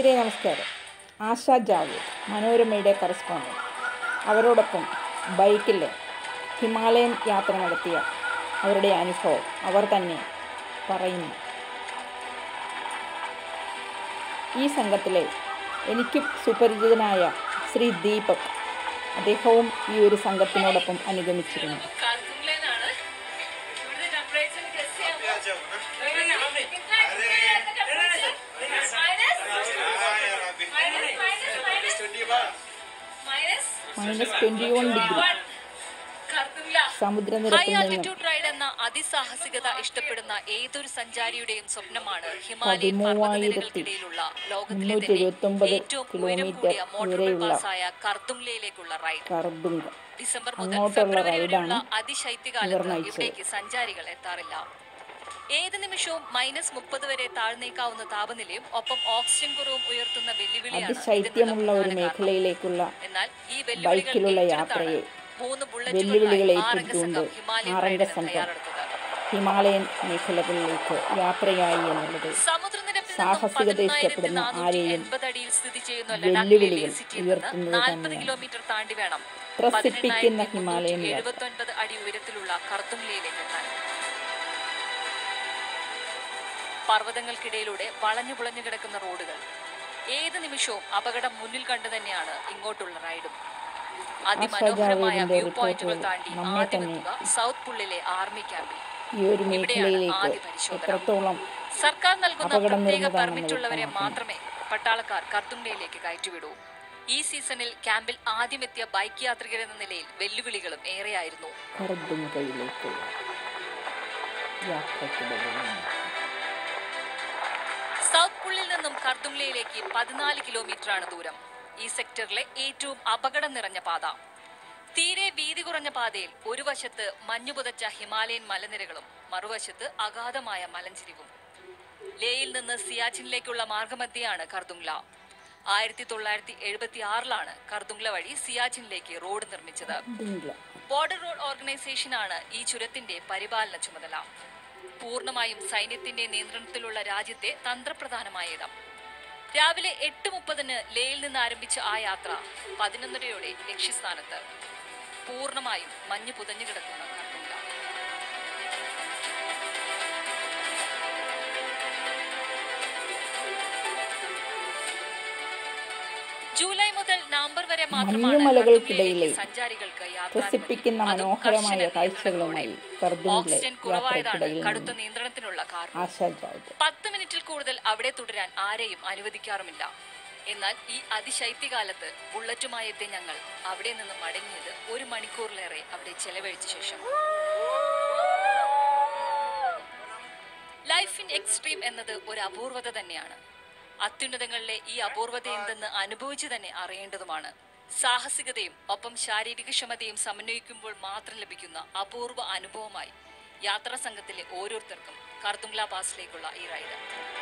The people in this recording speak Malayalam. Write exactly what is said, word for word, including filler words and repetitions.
പ്രേക്ഷകരെ നമസ്കാരം. ആശ ജാവേദ്, മനോരമയുടെ കറസ്പോണ്ടന്റ്. അവരോടൊപ്പം ബൈക്കിൽ ഹിമാലയൻ യാത്ര നടത്തിയ അവരുടെ അനുഭവം അവർ തന്നെ പറയുന്നു. ഈ സംഘത്തിലെ എനിക്ക് സുപരിചിതനായ ശ്രീ ദീപക്, അദ്ദേഹവും ഈ ഒരു സംഘത്തിനോടൊപ്പം അനുഗമിച്ചിരുന്നു. മൈനസ് ട്വന്റി വൺ ഡിഗ്രി സമുദ്രനിരപ്പിൽ എന്ന അതിസാഹസികത ഇഷ്ടപ്പെടുന്ന ഏതൊരു സഞ്ചാരിയുടെയും സ്വപ്നമാണ് ഹിമാലയൻ പർവ്വതനിരകൾക്കിടയിലുള്ള ലോകത്തിലെ ഏറ്റവും ഉയരം കൂടിയ മോട്ടോർ പാസായ കർദുംലയിലേക്കുള്ള റൈഡ്. ഡിസംബർ മുതൽ ഫെബ്രുവരി വരെയുള്ള അതിശൈത്യകാലത്ത് ഇവിടേക്ക് സഞ്ചാരികൾ എത്താറില്ല. ഏത് നിമിഷവും മൈനസ് മുപ്പത് വരെ താഴ്ന്നേക്കാവുന്ന താപനിലയും ഒപ്പം ഓക്സിജൻ കുറവും ഉയർത്തുന്ന വെല്ലുവിളിയാണ്. ശൈത്യമുള്ള ഒരു മേഖലയിലേക്കുള്ള ബൈക്കിലുള്ള യാത്രയെ വെല്ലുവിളികൾ ഏറ്റെടുത്തുകൊണ്ട് ആറംഗ സംഘം ഹിമാലയൻ മേഖലകളിലേക്ക് യാത്രയായി എന്നുള്ളത് സാഹസികത ഇഷ്ടപ്പെടുന്ന ആരെയും വെല്ലുവിളികൾ ഉയർത്തുന്നത് തന്നെയാണ്. ത്രസിപ്പിക്കുന്ന ഹിമാലയൻ എഴുപത്തൊൻപത് അടി ഉയരത്തിലുള്ള കർദുംലയിലേക്ക് എത്താൻ പർവ്വതങ്ങൾക്കിടയിലൂടെ വളഞ്ഞു പുളഞ്ഞു കിടക്കുന്ന റോഡുകൾ, ഏത് നിമിഷവും അപകടം മുന്നിൽ കണ്ടു തന്നെയാണ് ഇങ്ങോട്ടുള്ള റൈഡും. അതിമനോഹരമായ വ്യൂ പോയിന്റുകൾ താണ്ടി ആദ്യമെത്തുക സൗത്ത് പുള്ളിലെ ആർമി ക്യാമ്പിൽ. ഇവിടെയാണ് ആദ്യ പരിശോധന. സർക്കാർ നൽകുന്ന പ്രത്യേക പെർമിറ്റുള്ളവരെ മാത്രമേ പട്ടാളക്കാർ കർദുംലയിലേക്ക് കയറ്റിവിടൂ. ഈ സീസണിൽ ക്യാമ്പിൽ ആദ്യമെത്തിയ ബൈക്ക് യാത്രികരെന്ന നിലയിൽ വെല്ലുവിളികളും ഏറെയായിരുന്നു. സൗത്ത് പുള്ളിൽ നിന്നും കർദുംലയിലേക്ക് പതിനാല് കിലോമീറ്റർ ആണ് ദൂരം. ഈ സെക്ടറിലെ ഏറ്റവും അപകടം നിറഞ്ഞ പാത. തീരെ വീതി കുറഞ്ഞ പാതയിൽ ഒരു വശത്ത് മഞ്ഞുപുതച്ച ഹിമാലയൻ മലനിരകളും മറുവശത്ത് അഗാധമായ മലഞ്ചെരിവും. ലേയിൽ നിന്ന് സിയാച്ചിനിലേക്കുള്ള മാർഗമധ്യയാണ് കർദുംല. ആയിരത്തി തൊള്ളായിരത്തി എഴുപത്തി ആറിലാണ് കർദുംല വഴി സിയാച്ചിനിലേക്ക് റോഡ് നിർമ്മിച്ചത്. ബോർഡർ റോഡ് ഓർഗനൈസേഷനാണ് ഈ ചുരത്തിന്റെ പരിപാലന ചുമതല. പൂർണ്ണമായും സൈന്യത്തിന്റെ നിയന്ത്രണത്തിലുള്ള രാജ്യത്തെ തന്ത്രപ്രധാനമായ ഇടം. രാവിലെ എട്ട് മുപ്പതിന് ലേയിൽ നിന്ന് ആരംഭിച്ച ആ യാത്ര പതിനൊന്നരയോടെ ലക്ഷ്യസ്ഥാനത്ത്. പൂർണ്ണമായും മഞ്ഞ് പുതഞ്ഞു കിടക്കുന്ന കർദുംല. ജൂലൈ മുതൽ നവംബർ വരെ മഞ്ഞുമലകൾക്കിടയിലെ സഞ്ചാരികൾക്ക് ത്രസിപ്പിക്കുന്ന മനോഹരമായ കാഴ്ചകളുമായി ഓക്സിജൻ കുറവായതാണ് കടുത്ത നിയന്ത്രണത്തിനുള്ള കാരണം. പത്ത് മിനിറ്റിൽ കൂടുതൽ അവിടെ തുടരാൻ ആരെയും അനുവദിക്കാറുമില്ല. എന്നാൽ ഈ അതിശൈത്യകാലത്ത് ബുള്ളറ്റുമായി എത്തിയ ഞങ്ങൾ അവിടെ നിന്ന് മടങ്ങിയത് ഒരു മണിക്കൂറിലേറെ അവിടെ ചെലവഴിച്ച ശേഷം. ലൈഫ് ഇൻ എക്സ്ട്രീം എന്നത് ഒരു അപൂർവത തന്നെയാണ്. അത്യുന്നതങ്ങളിലെ ഈ അപൂർവത എന്തെന്ന് അനുഭവിച്ചു തന്നെ അറിയേണ്ടതുമാണ്. സാഹസികതയും ഒപ്പം ശാരീരിക ക്ഷമതയും സമന്വയിക്കുമ്പോൾ മാത്രം ലഭിക്കുന്ന അപൂർവ അനുഭവമായി യാത്രാ സംഘത്തിലെ ഓരോരുത്തർക്കും കർദുംല പാസിലേക്കുള്ള ഈ റൈഡ്.